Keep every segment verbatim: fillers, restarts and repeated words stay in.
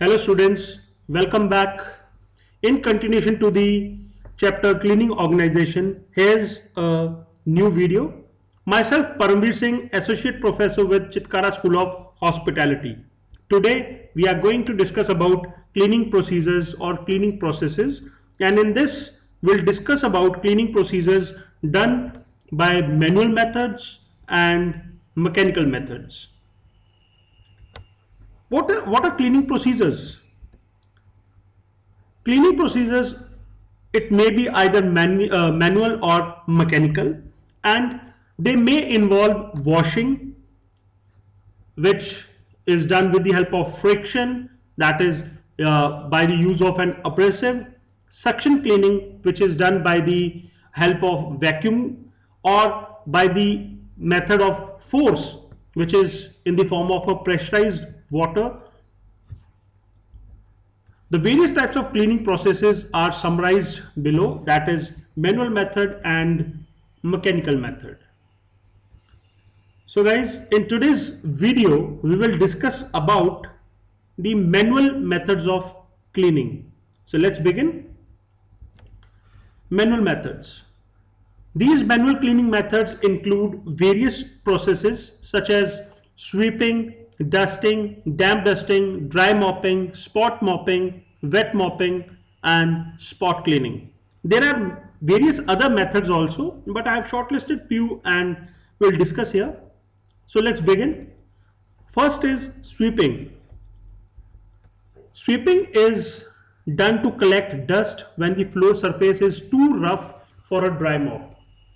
Hello students, welcome back. In continuation to the chapter cleaning organization, here's a new video. Myself Paramveer Singh, Associate Professor with Chitkara School of Hospitality. Today we are going to discuss about cleaning procedures or cleaning processes, and in this we'll discuss about cleaning procedures done by manual methods and mechanical methods. What are, what are cleaning procedures? Cleaning procedures, it may be either manu uh, manual or mechanical, and they may involve washing, which is done with the help of friction, that is uh, by the use of an abrasive, suction cleaning, which is done by the help of vacuum, or by the method of force, which is in the form of a pressurized water. The various types of cleaning processes are summarized below, that is manual method and mechanical method. So guys, in today's video we will discuss about the manual methods of cleaning. So let's begin. Manual methods. These manual cleaning methods include various processes such as sweeping, dusting, damp dusting, dry mopping, spot mopping, wet mopping, and spot cleaning. There are various other methods also, but I have shortlisted few and we'll discuss here. So let's begin. First is sweeping. Sweeping is done to collect dust when the floor surface is too rough for a dry mop.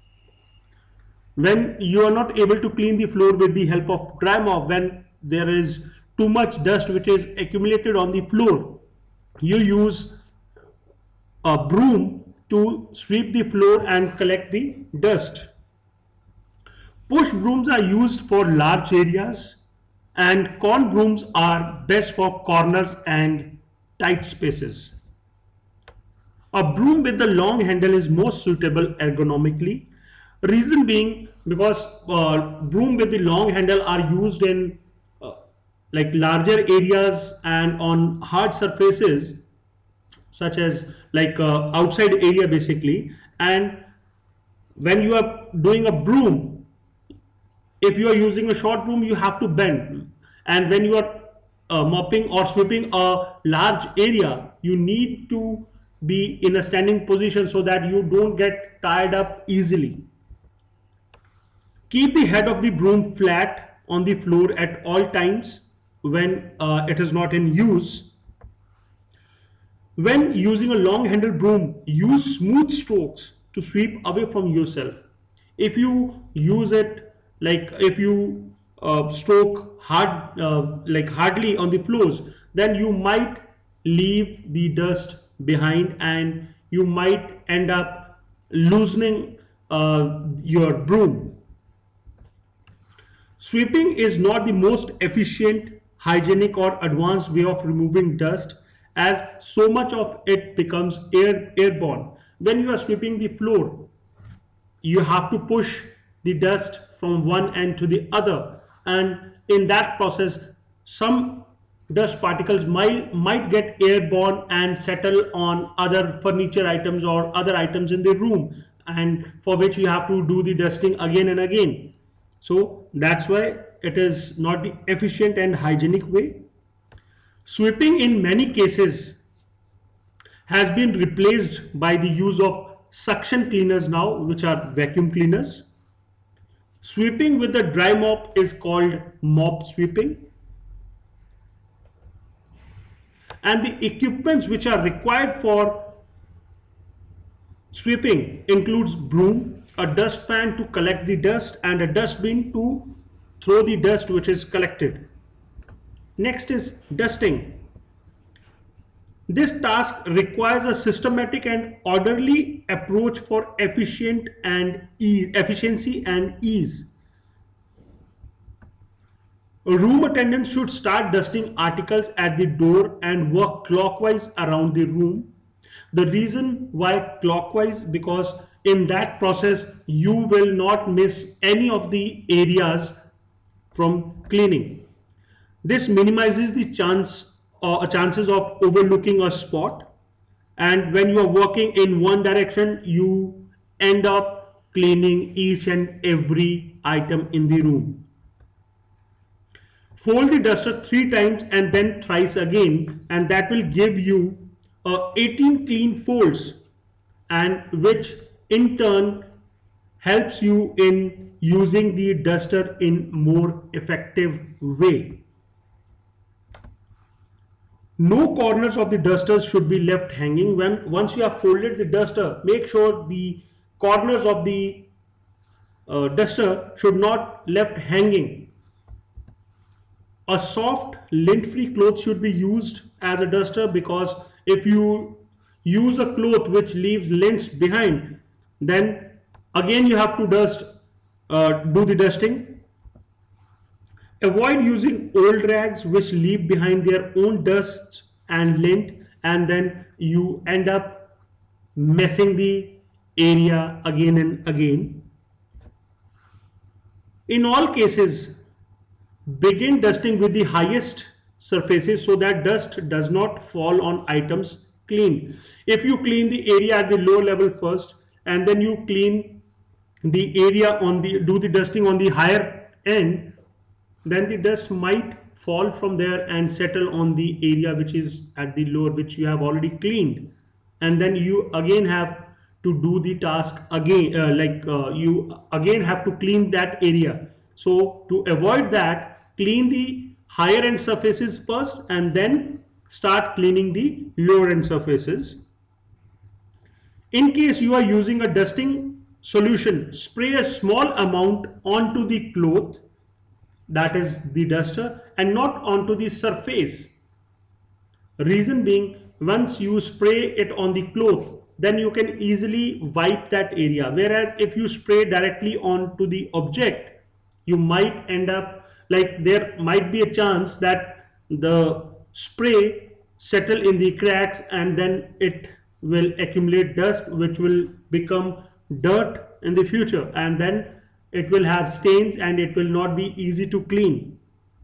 When you are not able to clean the floor with the help of dry mop, when there is too much dust which is accumulated on the floor, you use a broom to sweep the floor and collect the dust. Push brooms are used for large areas, and cone brooms are best for corners and tight spaces. A broom with the long handle is most suitable ergonomically. Reason being because uh, broom with the long handle are used in uh, like larger areas and on hard surfaces such as like uh, outside area basically, and when you are doing a broom, if you are using a short broom you have to bend, and when you are uh, mopping or sweeping a large area you need to be in a standing position so that you don't get tied up easily. Keep the head of the broom flat on the floor at all times when uh, it is not in use. When using a long handled broom, use smooth strokes to sweep away from yourself. If you use it like if you uh, stroke hard uh, like hardly on the floors, then you might leave the dust behind and you might end up loosening uh, your broom. Sweeping is not the most efficient, hygienic or advanced way of removing dust, as so much of it becomes air, airborne. When you are sweeping the floor, you have to push the dust from one end to the other, and in that process some dust particles might, might get airborne and settle on other furniture items or other items in the room, and for which you have to do the dusting again and again. So that's why it is not the efficient and hygienic way. Sweeping in many cases has been replaced by the use of suction cleaners now, which are vacuum cleaners. Sweeping with the dry mop is called mop sweeping. And the equipments which are required for sweeping includes broom, a dustpan to collect the dust, and a dustbin to throw the dust which is collected. Next is dusting. This task requires a systematic and orderly approach for efficient and ease, efficiency and ease. A room attendant should start dusting articles at the door and work clockwise around the room. The reason why clockwise, because in that process you will not miss any of the areas from cleaning. This minimizes the chance uh, chances of overlooking a spot, and when you are working in one direction, you end up cleaning each and every item in the room. Fold the duster three times and then thrice again, and that will give you uh, eighteen clean folds, and which in turn helps you in using the duster in more effective way. No corners of the dusters should be left hanging. When once you have folded the duster, make sure the corners of the uh, duster should not left hanging. A soft lint-free cloth should be used as a duster, because if you use a cloth which leaves lints behind, then again you have to dust, uh, do the dusting. Avoid using old rags which leave behind their own dust and lint, and then you end up messing the area again and again. In all cases, begin dusting with the highest surfaces so that dust does not fall on items cleaned. If you clean the area at the lower level first, and then you clean the area on the, do the dusting on the higher end, then the dust might fall from there and settle on the area which is at the lower, which you have already cleaned, and then you again have to do the task again, uh, like uh, you again have to clean that area. So to avoid that, clean the higher end surfaces first and then start cleaning the lower end surfaces. In case you are using a dusting solution, spray a small amount onto the cloth, that is the duster, and not onto the surface. Reason being, once you spray it on the cloth, then you can easily wipe that area, whereas if you spray directly onto the object, you might end up, like there might be a chance that the spray settle in the cracks and then it will accumulate dust which will become dirt in the future, and then it will have stains and it will not be easy to clean.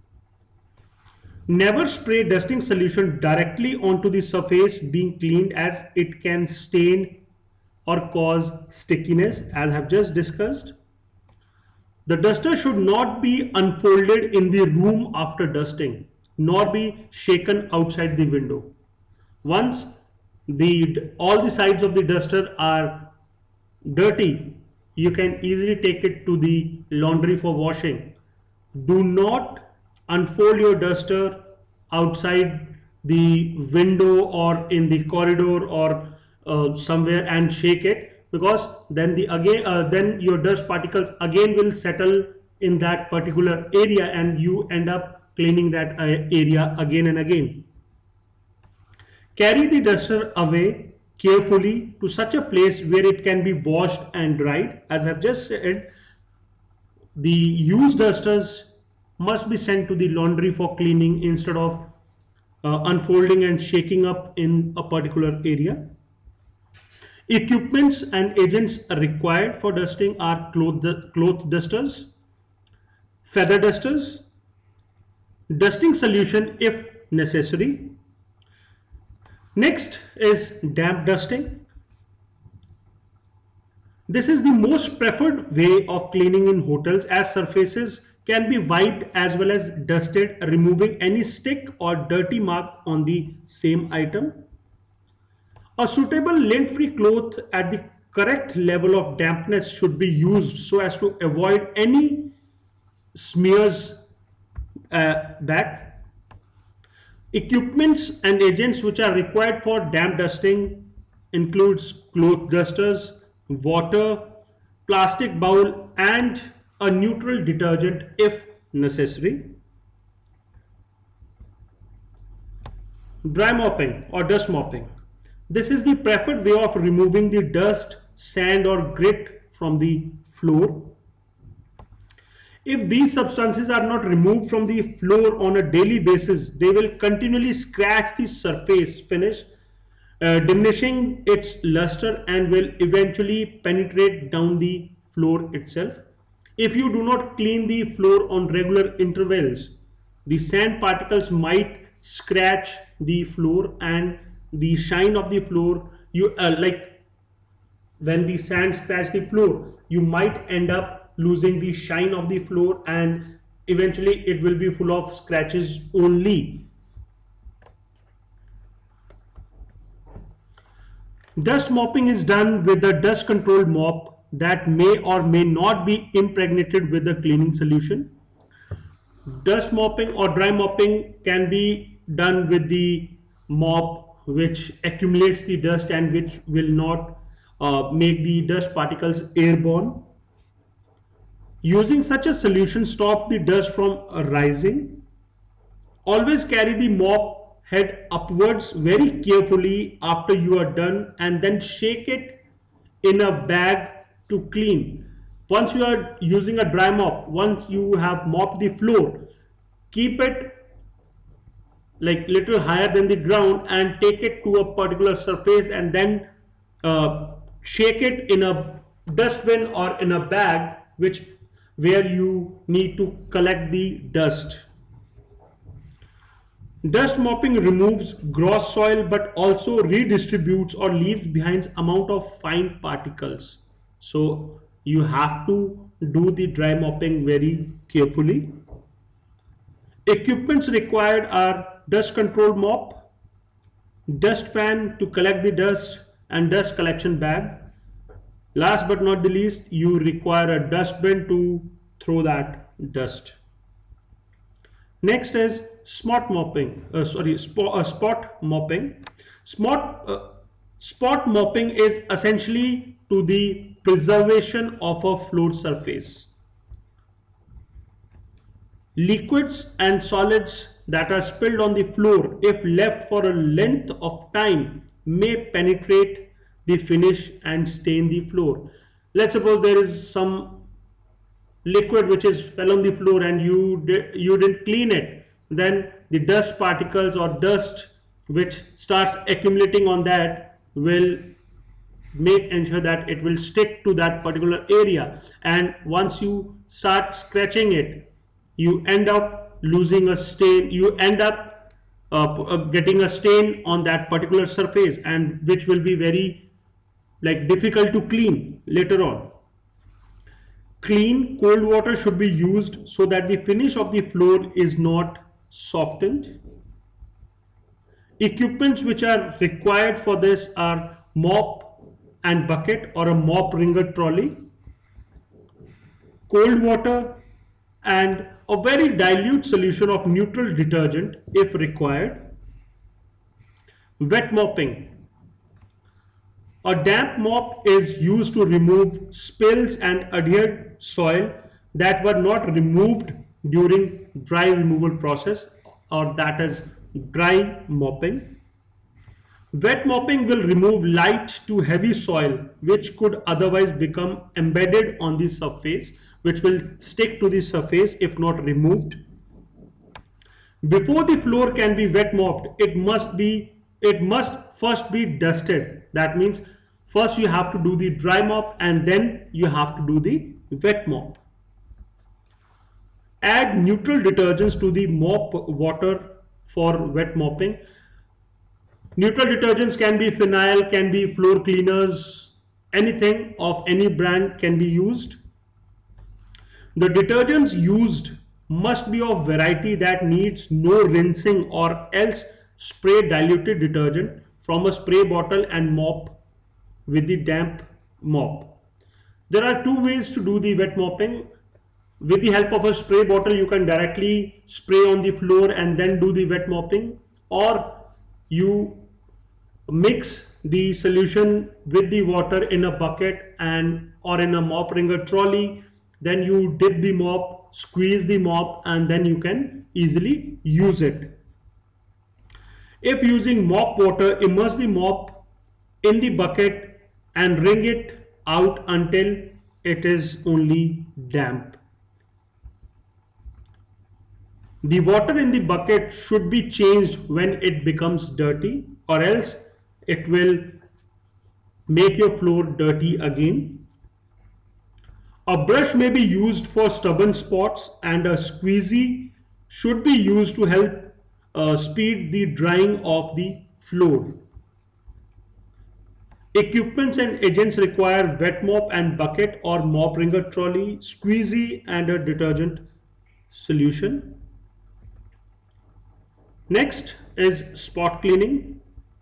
Never spray dusting solution directly onto the surface being cleaned, as it can stain or cause stickiness, as I have just discussed. The duster should not be unfolded in the room after dusting, nor be shaken outside the window. Once the all the sides of the duster are dirty, you can easily take it to the laundry for washing. Do not unfold your duster outside the window or in the corridor or uh, somewhere and shake it, because then the again uh, then your dust particles again will settle in that particular area and you end up cleaning that uh, area again and again. Carry the duster away carefully to such a place where it can be washed and dried. As I've just said, the used dusters must be sent to the laundry for cleaning instead of uh, unfolding and shaking up in a particular area. Equipments and agents required for dusting are cloth, cloth dusters, feather dusters, dusting solution if necessary. Next is damp dusting. This is the most preferred way of cleaning in hotels, as surfaces can be wiped as well as dusted, removing any stick or dirty mark on the same item. A suitable lint-free cloth at the correct level of dampness should be used so as to avoid any smears uh, back. Equipments and agents which are required for damp dusting includes cloth dusters, water, plastic bowl, and a neutral detergent if necessary. Dry mopping or dust mopping. This is the preferred way of removing the dust, sand, or grit from the floor. If these substances are not removed from the floor on a daily basis, they will continually scratch the surface finish, uh, diminishing its luster, and will eventually penetrate down the floor itself. If you do not clean the floor on regular intervals, the sand particles might scratch the floor, and the shine of the floor, you uh, like when the sand scratch the floor, you might end up losing the shine of the floor, and eventually it will be full of scratches only. Dust mopping is done with a dust control mop that may or may not be impregnated with a cleaning solution. Dust mopping or dry mopping can be done with the mop which accumulates the dust and which will not uh, make the dust particles airborne. Using such a solution stops the dust from rising. Always carry the mop head upwards very carefully after you are done, and then shake it in a bag to clean. Once you are using a dry mop, once you have mopped the floor, keep it like little higher than the ground and take it to a particular surface, and then uh, shake it in a dustbin or in a bag which where you need to collect the dust. Dust mopping removes gross soil but also redistributes or leaves behind amount of fine particles. So you have to do the dry mopping very carefully. Equipments required are dust control mop, dustpan to collect the dust, and dust collection bag. Last but not the least, you require a dustbin to throw that dust. Next is spot mopping. Uh, sorry, spot, uh, spot mopping. Spot uh, spot mopping is essentially to the preservation of a floor surface. Liquids and solids that are spilled on the floor, if left for a length of time, may penetrate the finish and stain the floor. Let's suppose there is some liquid which is fell on the floor and you did, you didn't clean it, then the dust particles or dust which starts accumulating on that will make ensure that it will stick to that particular area, and once you start scratching it, you end up losing a stain, you end up uh, getting a stain on that particular surface, and which will be very like difficult to clean later on. Clean cold water should be used so that the finish of the floor is not softened. Equipments which are required for this are mop and bucket or a mop wringer trolley, cold water, and a very dilute solution of neutral detergent if required. Wet mopping. A damp mop is used to remove spills and adhered soil that were not removed during dry removal process, or that is dry mopping. Wet mopping will remove light to heavy soil which could otherwise become embedded on the surface, which will stick to the surface if not removed. Before the floor can be wet mopped, it must be it must first be dusted. That means first you have to do the dry mop and then you have to do the wet mop. Add neutral detergents to the mop water for wet mopping. Neutral detergents can be phenyl, can be floor cleaners, anything of any brand can be used. The detergents used must be of variety that needs no rinsing, or else spray diluted detergent from a spray bottle and mop with the damp mop. There are two ways to do the wet mopping. With the help of a spray bottle, you can directly spray on the floor and then do the wet mopping, or you mix the solution with the water in a bucket and or in a mop wringer trolley. Then you dip the mop, squeeze the mop, and then you can easily use it. If using mop water, immerse the mop in the bucket and wring it out until it is only damp. The water in the bucket should be changed when it becomes dirty, or else it will make your floor dirty again. A brush may be used for stubborn spots, and a squeegee should be used to help uh, speed the drying of the floor. Equipments and agents require wet mop and bucket or mop wringer trolley, squeegee and a detergent solution. Next is spot cleaning.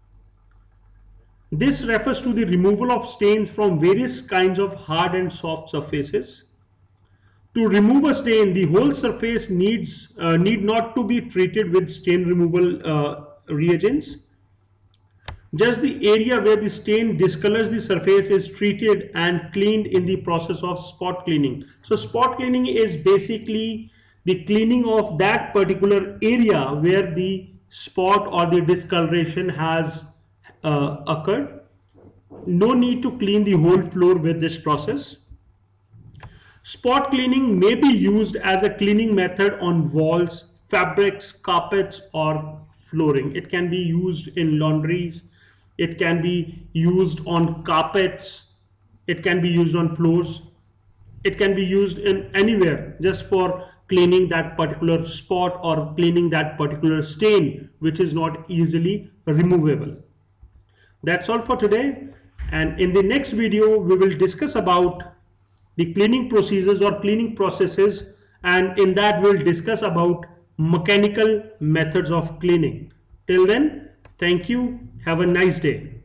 This refers to the removal of stains from various kinds of hard and soft surfaces. To remove a stain, the whole surface needs uh, need not to be treated with stain removal uh, reagents. Just the area where the stain discolors the surface is treated and cleaned in the process of spot cleaning. So spot cleaning is basically the cleaning of that particular area where the spot or the discoloration has uh, occurred. No need to clean the whole floor with this process. Spot cleaning may be used as a cleaning method on walls, fabrics, carpets, or flooring. It can be used in laundries. It can be used on carpets. It can be used on floors. It can be used in anywhere just for cleaning that particular spot or cleaning that particular stain which is not easily removable. That's all for today, and in the next video we will discuss about the cleaning procedures or cleaning processes, and in that we'll discuss about mechanical methods of cleaning. Till then, thank you. Have a nice day.